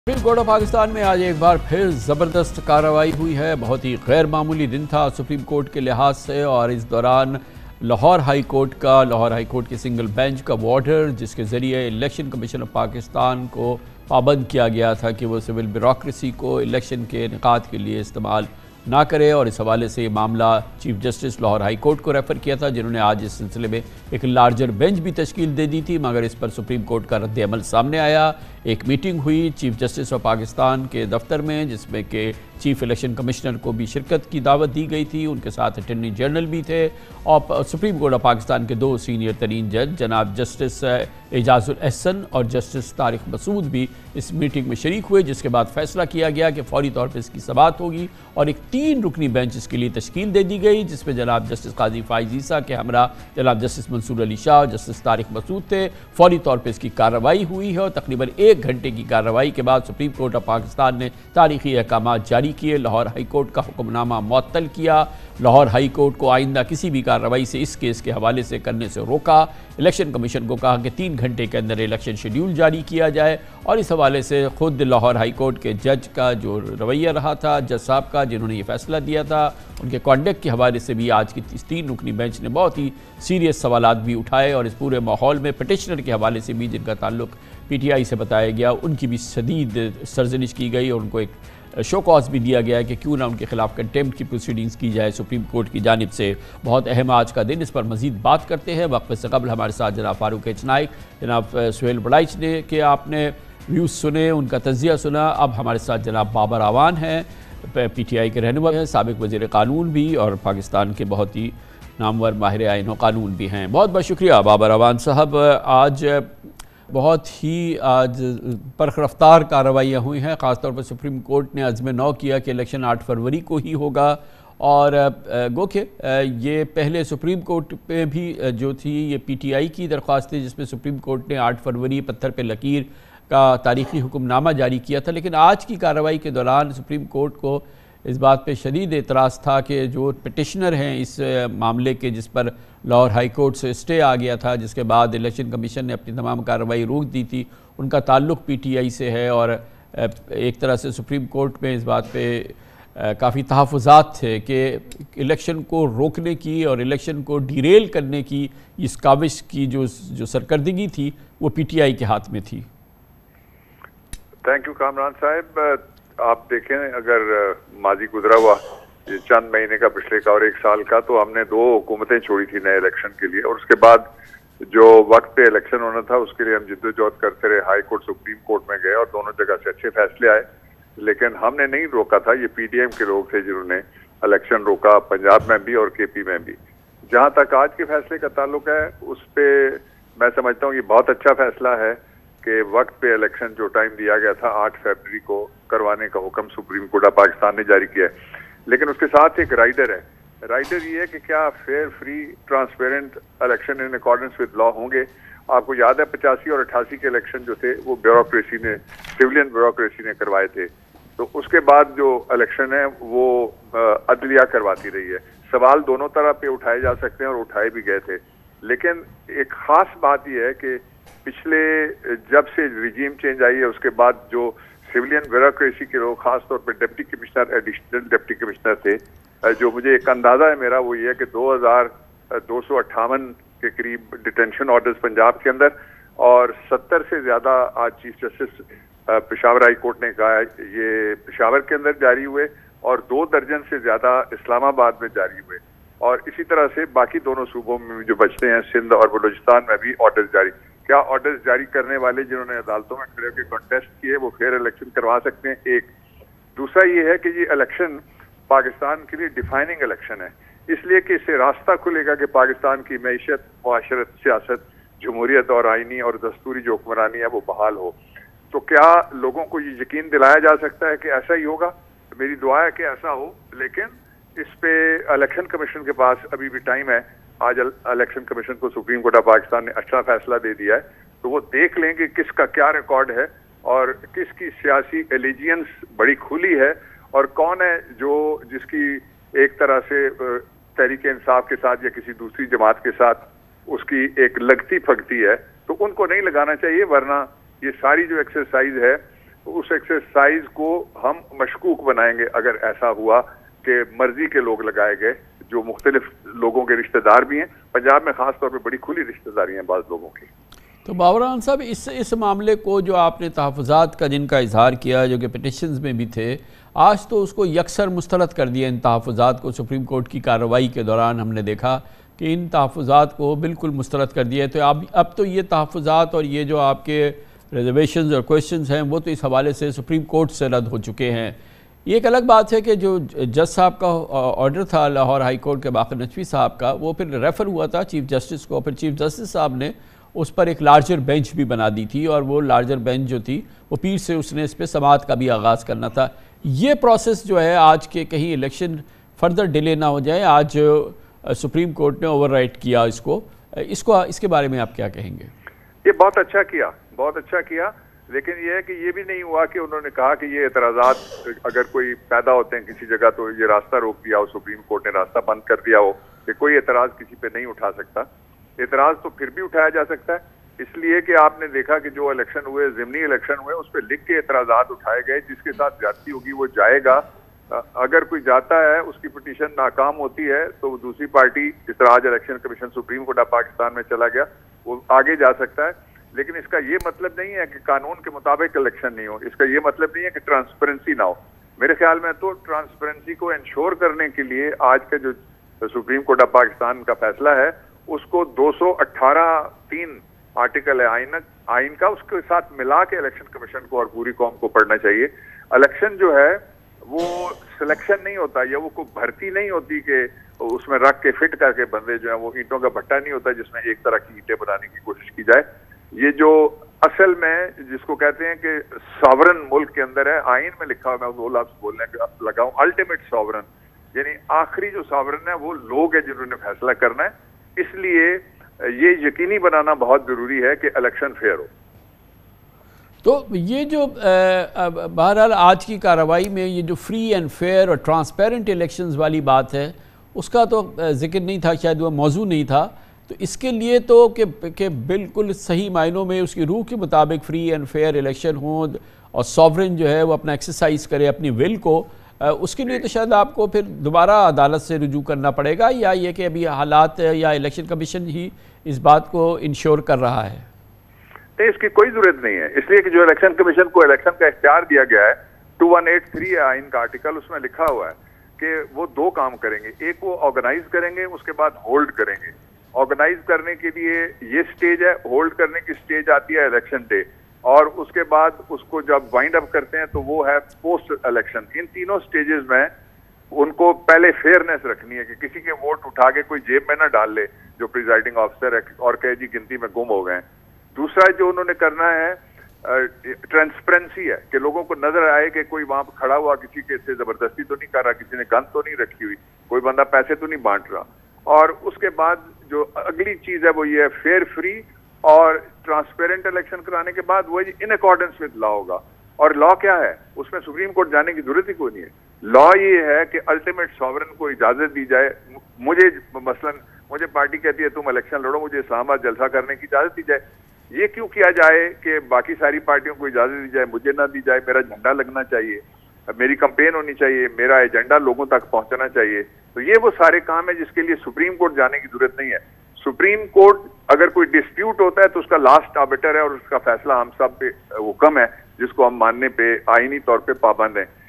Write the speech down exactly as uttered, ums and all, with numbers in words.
Supreme court of Pakistan में आज एक बार फिर ज़बरदस्त कार्रवाई हुई है। बहुत ही गैर मामूली दिन था सुप्रीम कोर्ट के लिहाज से, और इस दौरान लाहौर हाई कोर्ट का लाहौर हाई कोर्ट के सिंगल बेंच का वो ऑर्डर, जिसके ज़रिए इलेक्शन कमीशन ऑफ पाकिस्तान को पाबंद किया गया था कि वो सिविल ब्यूरोक्रेसी को इलेक्शन के इनेकाद के लिए इस्तेमाल ना करे, और इस हवाले से ये मामला chief justice Lahore high court को रेफ़र किया था, जिन्होंने आज इस सिलसिले में एक लार्जर बेंच भी तश्कील दे दी थी। मगर इस पर सुप्रीम कोर्ट का रद्द अमल सामने आया। एक मीटिंग हुई चीफ जस्टिस ऑफ पाकिस्तान के दफ्तर में, जिसमें कि चीफ इलेक्शन कमिश्नर को भी शिरकत की दावत दी गई थी, उनके साथ अटॉर्नी जनरल भी थे, और सुप्रीम कोर्ट ऑफ पाकिस्तान के दो सीनियर तरीन जज जनाब जस्टिस एजाजुल एहसन और जस्टिस तारिक मसूद भी इस मीटिंग में शरीक हुए, जिसके बाद फैसला किया गया कि फौरी तौर पर इसकी समाअत होगी, और एक तीन रुकनी बेंच इसके लिए तश्कील दे दी गई, जिसमें जनाब जस्टिस काजी फाइज ईसा के हमरा जनाब जस्टिस मंसूर अली शाह और जस्टिस तारिक मसूद थे। फौरी तौर पर इसकी कार्रवाई हुई है, और तकरीबन एक घंटे की कार्रवाई के बाद सुप्रीम कोर्ट ऑफ पाकिस्तान ने तारीखी अहकाम जारी किए, लाहौर हाई कोर्ट का हुक्मनामा मुअत्तल किया, लाहौर हाई कोर्ट को आइंदा किसी भी कार्रवाई से इस केस के हवाले से करने से रोका, इलेक्शन कमीशन को कहा कि तीन घंटे के अंदर इलेक्शन शेड्यूल जारी किया जाए, और इस हवाले से खुद लाहौर हाई कोर्ट के जज का जो रवैया रहा था, जज साहब का जिन्होंने ये फैसला दिया था, उनके कॉन्डक्ट के हवाले से भी आज की तीन रुकनी बेंच ने बहुत ही सीरियस सवालात भी उठाए, और इस पूरे माहौल में पटिशनर के हवाले से भी जिनका ताल्लुक पी टी आई से बताया गया, उनकी भी शदीद सरजनिश की गई, और उनको एक शो कॉज भी दिया गया है कि क्यों ना उनके खिलाफ कंटेम्प्ट की प्रोसीडिंग्स की जाए सुप्रीम कोर्ट की जानिब से। बहुत अहम आज का दिन, इस पर मजीद बात करते हैं। वक्फे से कबल हमारे साथ जनाब फारूक एच नाइक, जनाब सुहेल बड़ाइच ने के आपने व्यूज़ सुने, उनका तजिया सुना। अब हमारे साथ जनाब बाबर आवान हैं, पी टी आई के रहनुमा हैं, साबिक वज़ीर कानून भी, और पाकिस्तान के बहुत ही नामवर माहिर आईन व कानून भी हैं। बहुत बहुत शुक्रिया बाबर आवान साहब। आज बहुत ही आज परख रफ्तार कार्रवाइयाँ हुई हैं, ख़ासतौर पर सुप्रीम कोर्ट ने अज़्म नौ किया कि इलेक्शन आठ फरवरी को ही होगा, और गो के ये पहले सुप्रीम कोर्ट पे भी जो थी ये पी टी आई की दरख्वास्त थी, जिसमें सुप्रीम कोर्ट ने आठ फरवरी पत्थर पे लकीर का तारीख़ी हुक्मनामा जारी किया था। लेकिन आज की कार्रवाई के दौरान सुप्रीम कोर्ट को इस बात पे शदीद एतराज़ था कि जो पिटिशनर हैं इस मामले के, जिस पर लाहौर हाई कोर्ट से स्टे आ गया था, जिसके बाद इलेक्शन कमीशन ने अपनी तमाम कार्रवाई रोक दी थी, उनका ताल्लुक़ पी टी आई से है, और एक तरह से सुप्रीम कोर्ट में इस बात पे काफ़ी तहफ़्फ़ुज़ात थे कि इलेक्शन को रोकने की और इलेक्शन को डिरेल करने की इस काविश की जो जो सरकर्दगी थी वो पी टी आई के हाथ में थी। थैंक यू कामरान साहब। आप देखें, अगर माजी गुजरा हुआ चंद महीने का, पिछले का और एक साल का, तो हमने दो हुकूमतें छोड़ी थी नए इलेक्शन के लिए, और उसके बाद जो वक्त पे इलेक्शन होना था उसके लिए हम जिद्दोजहद करते रहे। हाई कोर्ट सुप्रीम कोर्ट में गए और दोनों जगह से अच्छे फैसले आए, लेकिन हमने नहीं रोका था। ये पी डी एम के लोग थे जिन्होंने इलेक्शन रोका, पंजाब में भी और के पी में भी। जहाँ तक आज के फैसले का ताल्लुक है, उस पर मैं समझता हूँ ये बहुत अच्छा फैसला है कि वक्त पे इलेक्शन जो टाइम दिया गया था आठ फरवरी को करवाने का हुक्म सुप्रीम कोर्ट ऑफ पाकिस्तान ने जारी किया है। लेकिन उसके साथ एक राइडर है। राइडर ये है कि क्या fair, free, transparent election in accordance with law होंगे। आपको याद है पचासी और अट्ठासी के इलेक्शन जो थे वो ब्यूरोक्रेसी ने, सिविलियन ब्यूरोक्रेसी ने करवाए थे, तो उसके बाद जो इलेक्शन है वो अदलिया करवाती रही है। सवाल दोनों तरह पे उठाए जा सकते हैं और उठाए भी गए थे, लेकिन एक खास बात यह है कि पिछले जब से रिजीम चेंज आई है उसके बाद जो सिविलियन ब्यूरोक्रेसी के लोग, खासतौर पर deputy commissioner, additional deputy commissioner थे, जो मुझे एक अंदाजा है मेरा वो ये है कि दो हजार दो सौ अट्ठावन के करीब डिटेंशन ऑर्डर्स पंजाब के अंदर, और सत्तर से ज्यादा आज chief justice Peshawar high court ने कहा है ये पेशावर के अंदर जारी हुए, और दो दर्जन से ज्यादा इस्लामाबाद में जारी हुए, और इसी तरह से बाकी दोनों सूबों में जो बचते हैं, सिंध और बलूचिस्तान में भी ऑर्डर्स जारी। क्या ऑर्डर्स जारी करने वाले जिन्होंने अदालतों में खड़े होकर कॉन्टेस्ट किए वो फेयर इलेक्शन करवा सकते हैं? एक। दूसरा ये है कि ये इलेक्शन पाकिस्तान के लिए डिफाइनिंग इलेक्शन है, इसलिए कि इससे रास्ता खुलेगा कि पाकिस्तान की मैशत, मुआशरत, सियासत, जमहूरियत और आइनी और दस्तूरी जो हुक्मरानी है वो बहाल हो। तो क्या लोगों को ये यकीन दिलाया जा सकता है कि ऐसा ही होगा? मेरी दुआ है कि ऐसा हो, लेकिन इस पे इलेक्शन कमीशन के पास अभी भी टाइम है। आज इलेक्शन कमीशन को सुप्रीम कोर्ट ऑफ पाकिस्तान ने अच्छा फैसला दे दिया है, तो वो देख लें कि किसका क्या रिकॉर्ड है और किसकी सियासी एलिजियंस बड़ी खुली है, और कौन है जो जिसकी एक तरह से तहरीक इंसाफ के साथ या किसी दूसरी जमात के साथ उसकी एक लगती फगती है, तो उनको नहीं लगाना चाहिए। वरना ये सारी जो एक्सरसाइज है उस एक्सरसाइज को हम मशकूक बनाएंगे अगर ऐसा हुआ कि मर्जी के लोग लगाए गए, जो मुख्तलिफ लोगों के रिश्तेदार भी हैं। पंजाब में खास तौर पे बड़ी खुली रिश्तेदारी हैं बाज़ लोगों की। तो बाबरान साहब, इस इस मामले को जो आपने तहफ़्फ़ुज़ात का जिनका इजहार किया, जो कि पिटिशंस में भी थे, आज तो उसको यकसर मुस्तरद कर दिया इन तहफ़्फ़ुज़ात को। सुप्रीम कोर्ट की कार्रवाई के दौरान हमने देखा कि इन तहफ़्फ़ुज़ात को बिल्कुल मुस्तरद कर दिया है। तो अब अब तो ये तहफ़्फ़ुज़ात और ये जो आपके रिजर्वेशंस और क्वेश्चंस हैं वो तो इस हवाले से सुप्रीम कोर्ट से रद्द हो चुके हैं। ये एक अलग बात है कि जो जज साहब का ऑर्डर था लाहौर हाई कोर्ट के बाक़र नकवी साहब का, वो फिर रेफ़र हुआ था चीफ जस्टिस को। फिर चीफ जस्टिस साहब ने उस पर एक लार्जर बेंच भी बना दी थी, और वो लार्जर बेंच जो थी वो पीर से उसने इस पर समाअत का भी आगाज़ करना था। ये प्रोसेस जो है आज के कहीं इलेक्शन फर्दर डिले ना हो जाए, आज सुप्रीम कोर्ट ने ओवरराइड किया इसको इसको इसके बारे में आप क्या कहेंगे? ये बहुत अच्छा किया, बहुत अच्छा किया, लेकिन ये है कि ये भी नहीं हुआ कि उन्होंने कहा कि ये एतराज़ात अगर कोई पैदा होते हैं किसी जगह तो ये रास्ता रोक दिया हो, सुप्रीम कोर्ट ने रास्ता बंद कर दिया हो कि कोई एतराज़ किसी पे नहीं उठा सकता। एतराज़ तो फिर भी उठाया जा सकता है, इसलिए कि आपने देखा कि जो इलेक्शन हुए, ज़िमनी इलेक्शन हुए, उस पर लिख के एतराज़ात उठाए गए। जिसके साथ ज्यादती होगी वो जाएगा। अगर कोई जाता है, उसकी पिटीशन नाकाम होती है, तो दूसरी पार्टी, जिस तरह आज election commission supreme court of Pakistan में चला गया, वो आगे जा सकता है। लेकिन इसका ये मतलब नहीं है कि कानून के मुताबिक इलेक्शन नहीं हो। इसका ये मतलब नहीं है कि ट्रांसपेरेंसी ना हो। मेरे ख्याल में तो ट्रांसपेरेंसी को इंश्योर करने के लिए आज का जो सुप्रीम कोर्ट ऑफ पाकिस्तान का फैसला है, उसको दो सौ अट्ठारह तीन आर्टिकल है आइन आइन का, उसके साथ मिला के इलेक्शन कमीशन को और पूरी कौम को पढ़ना चाहिए। इलेक्शन जो है वो सिलेक्शन नहीं होता, या वो कोई भर्ती नहीं होती कि उसमें रख के फिट करके बंदे जो है, वो ईंटों का भट्टा नहीं होता जिसमें एक तरह की ईंटें बनाने की कोशिश की जाए। ये जो असल में जिसको कहते हैं कि सॉवरन मुल्क के अंदर है, आइन में लिखा हुआ, मैं वो लफ्ज बोलने लगा हूं, अल्टीमेट सॉवरन, यानी आखिरी जो सॉवरन है वो लोग है जिन्होंने फैसला करना है। इसलिए ये यकीनी बनाना बहुत जरूरी है कि इलेक्शन फेयर हो। तो ये जो बहरहाल आज की कार्रवाई में ये जो फ्री एंड फेयर और ट्रांसपेरेंट इलेक्शंस वाली बात है, उसका तो जिक्र नहीं था, शायद वह मौजू नहीं था। तो इसके लिए तो कि कि बिल्कुल सही मायनों में उसकी रूह के मुताबिक फ्री एंड फेयर इलेक्शन हो और सॉवरेन जो है वो अपना एक्सरसाइज करे अपनी विल को, उसके लिए तो शायद आपको फिर दोबारा अदालत से रुजू करना पड़ेगा, या ये कि अभी हालात या इलेक्शन कमीशन ही इस बात को इंश्योर कर रहा है? नहीं, इसकी कोई जरूरत नहीं है, इसलिए कि जो इलेक्शन कमीशन को इलेक्शन का इख्तियार दिया गया है, टू वन एट थ्री आइन का आर्टिकल, उसमें लिखा हुआ है कि वो दो काम करेंगे। एक वो ऑर्गेनाइज करेंगे, उसके बाद होल्ड करेंगे। ऑर्गेनाइज करने के लिए ये स्टेज है, होल्ड करने की स्टेज आती है इलेक्शन डे, और उसके बाद उसको जब वाइंड अप करते हैं तो वो है पोस्ट इलेक्शन। इन तीनों स्टेजेस में उनको पहले फेयरनेस रखनी है कि किसी के वोट उठा के कोई जेब में ना डाल ले जो प्रिजाइडिंग ऑफिसर है और कहे जी गिनती में गुम हो गए। दूसरा जो उन्होंने करना है ट्रांसपेरेंसी है कि लोगों को नजर आए कि कोई वहां पर खड़ा हुआ किसी के से जबरदस्ती तो नहीं कर रहा, किसी ने गन तो नहीं रखी हुई, कोई बंदा पैसे तो नहीं बांट रहा। और उसके बाद जो अगली चीज है वो ये है फेयर, फ्री और ट्रांसपेरेंट इलेक्शन कराने के बाद वो इन अकॉर्डेंस विद लॉ होगा। और लॉ क्या है, उसमें सुप्रीम कोर्ट जाने की जरूरत ही कोई नहीं है। लॉ ये है कि अल्टीमेट सॉवरन को इजाजत दी जाए। मुझे मसलन मुझे पार्टी कहती है तुम इलेक्शन लड़ो, मुझे इस्लामाबाद जलसा करने की इजाजत दी जाए। ये क्यों किया जाए कि बाकी सारी पार्टियों को इजाजत दी जाए, मुझे ना दी जाए? मेरा झंडा लगना चाहिए, मेरी कंपेन होनी चाहिए, मेरा एजेंडा लोगों तक पहुंचना चाहिए। तो ये वो सारे काम है जिसके लिए सुप्रीम कोर्ट जाने की जरूरत नहीं है। सुप्रीम कोर्ट अगर कोई डिस्प्यूट होता है तो उसका लास्ट आर्बिटर है और उसका फैसला हम सब पे हुक्म है जिसको हम मानने पे आईनी तौर पे पाबंद हैं।